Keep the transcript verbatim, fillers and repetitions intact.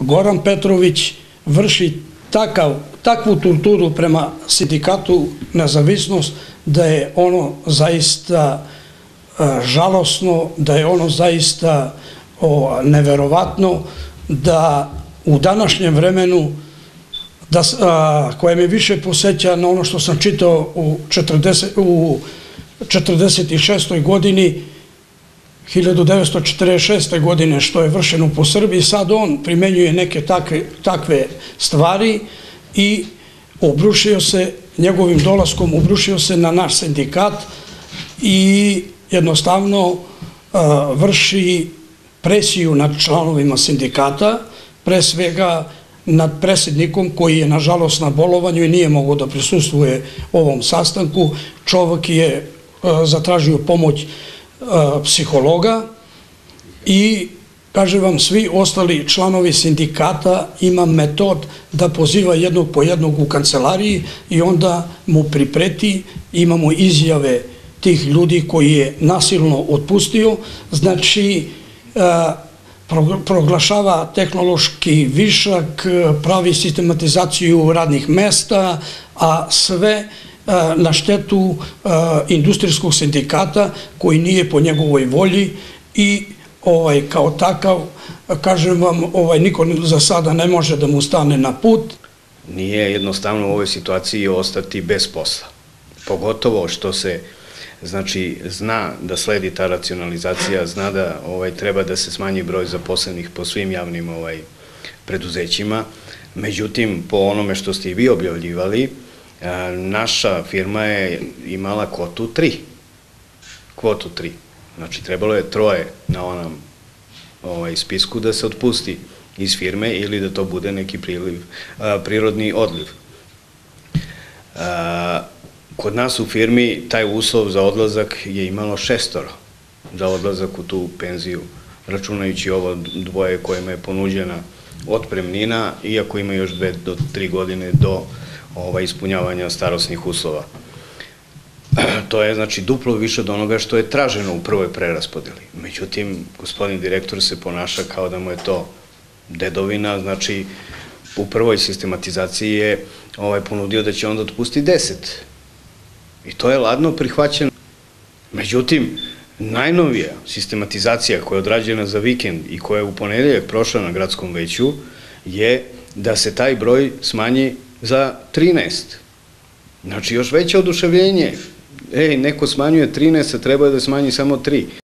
Goran Petrović vrši takav, takvu torturu prema sindikatu Nezavisnost da je ono zaista žalosno, da je ono zaista neverovatno, da u današnjem vremenu, koje me više poseća na ono što sam čitao u četrdeset šestoj godini, hiljadu devetsto četrdeset šeste. godine, što je vršeno po Srbiji, sad on primenjuje neke takve stvari i obrušio se, njegovim dolaskom obrušio se na naš sindikat i jednostavno vrši presiju nad članovima sindikata, pre svega nad predsjednikom koji je nažalost na bolovanju i nije mogao da prisustvuje ovom sastanku. Čovek je zatražio pomoć psihologa i, kažem vam, svi ostali članovi sindikata ima metod da poziva jednog po jednog u kancelariji i onda mu pripreti. Imamo izjave tih ljudi koji je nasilno otpustio, znači proglašava tehnološki višak, pravi sistematizaciju radnih mesta, a sve na štetu industrijskog sindikata koji nije po njegovoj volji i kao takav, kažem vam, niko za sada ne može da mu stane na put. Nije jednostavno u ovoj situaciji ostati bez posla, pogotovo što se znači zna da sledi ta racionalizacija, zna da treba da se smanji broj zaposlenih po svim javnim preduzećima. Međutim, po onome što ste i vi objavljivali, naša firma je imala kvotu tri. Kvotu tri. Znači, trebalo je troje na onom spisku da se otpusti iz firme ili da to bude neki prirodni odliv. Kod nas u firmi taj uslov za odlazak je imalo šestoro za odlazak u tu penziju, računajući ovo dvoje kojima je ponuđena otpremnina, iako ima još dve do tri godine do ispunjavanja starosnih uslova. To je znači duplo više od onoga što je traženo u prvoj preraspodeli. Međutim, gospodin direktor se ponaša kao da mu je to dedovina, znači u prvoj sistematizaciji je ponudio da će onda otpusti deset. I to je ladno prihvaćeno. Međutim, najnovija sistematizacija koja je odrađena za vikend i koja je u ponedeljak prošla na gradskom veću je da se taj broj smanji za trinaest. Znači, još veće oduševljenje. Ej, neko smanjuje trinaest, a treba da smanji samo tri.